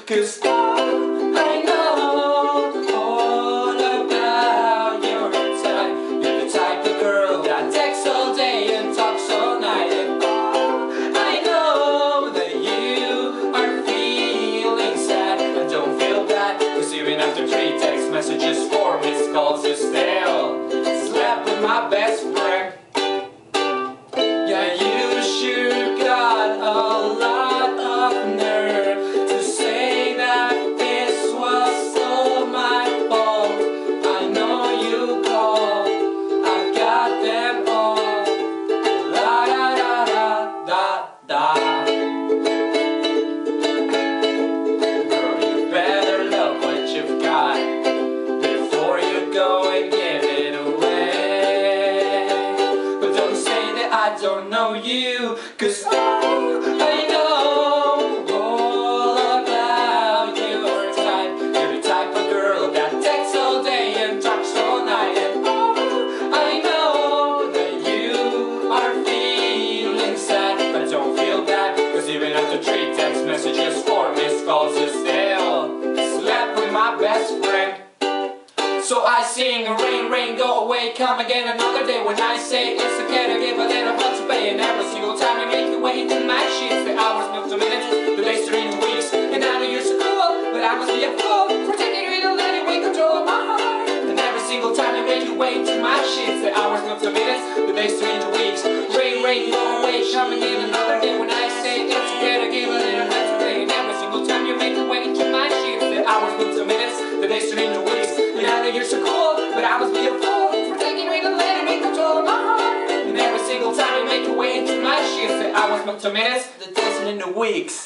'cause I know all about your type. You're the type of girl that texts all day and talks all night. And I know that you are feeling sad, and don't feel bad, 'cause even after 3 text messages, 4 missed calls, you still slept with my best friend. Yeah, you sure got a lot of nerve to say that this was all my fault. I know you called, I got them all. La da da da da da. Girl, you better love what you've got before you go and give it away. But don't say that I don't know you, 'cause I know all about your type. You're the type of girl that texts all day and talks all night. And I know that you are feeling sad, but don't feel bad, 'cause even after 3 text messages, 4 missed calls, you still slept with my best friend. So I sing, rain, rain, go away, come again another day. When I say it's okay to give a little but to pay, and every single time you make your way into my sheets, the hours move to minutes, the days turn into weeks. And I know you're so cool, but I must be a fool for taking you in and letting me control my heart. And every single time you make your way into my sheets, the hours move to minutes, the days turn into weeks. Rain, rain, go away, come again another day. When I say it's okay to give a little but to pay, and every single time you make your way into my sheets, the hours move to minutes, the days turn into weeks. And I know you're so cool, but I must be a fool for taking me and letting me control my heart. And every single time you make your way into my sheets, the hours move to minutes, the days turn into weeks.